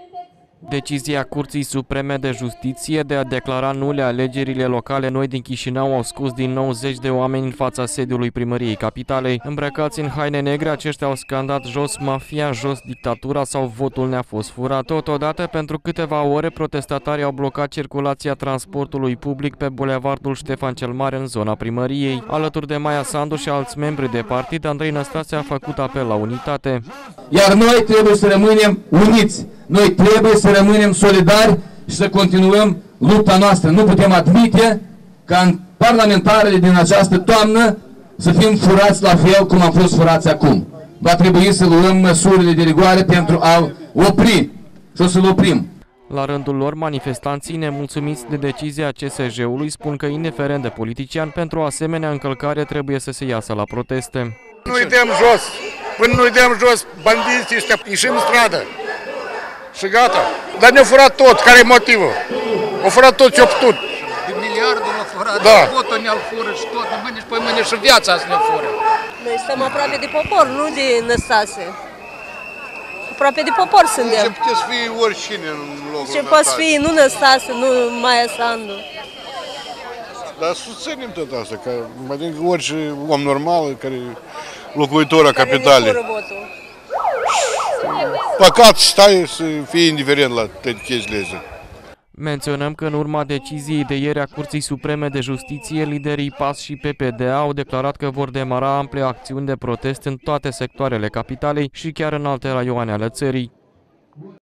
Decizia Curții Supreme de Justiție de a declara nule alegerile locale noi din Chișinău au scos din nou zeci de oameni în fața sediului primăriei capitalei. Îmbrăcați în haine negre, aceștia au scandat jos mafia, jos dictatura sau votul ne-a fost furat. Totodată, pentru câteva ore, protestatarii au blocat circulația transportului public pe bulevardul Ștefan cel Mare în zona primăriei. Alături de Maia Sandu și alți membri de partid, Andrei Năstase a făcut apel la unitate. Iar noi trebuie să rămânem uniți. Noi trebuie să rămânem solidari și să continuăm lupta noastră. Nu putem admite ca în parlamentarele din această toamnă să fim furați la fel cum am fost furați acum. Va trebui să luăm măsurile de rigoare pentru a opri și o să-l oprim. La rândul lor, manifestanții nemulțumiți de decizia CSJ-ului spun că, indiferent de politician, pentru o asemenea încălcare trebuie să se iasă la proteste. Nu-i dăm jos, până nu-i dăm jos bandiții ăștia, ieșim în stradă. Și gata. Dar ne-a furat tot. Care-i motivul? A furat tot ce-a putut. De miliardul a furat, da. Votul ne-al fură și tot, mâine și păi mâine și viața să ne fură. Noi stăm aproape de popor, nu de Năstase. Aproape de popor suntem. Ce puteți fi oricine în locul Ce poți fi, nu Năstase, nu Maia Sandu. Dar susținem tot asta, că mă gândesc că orice om normal, care locuitor a capitalei. Păcat stai să fie indiferent la toate chestiile astea. Menționăm că în urma deciziei de ieri a Curții Supreme de Justiție, liderii PAS și PPD au declarat că vor demara ample acțiuni de protest în toate sectoarele capitalei și chiar în alte raioane ale țării.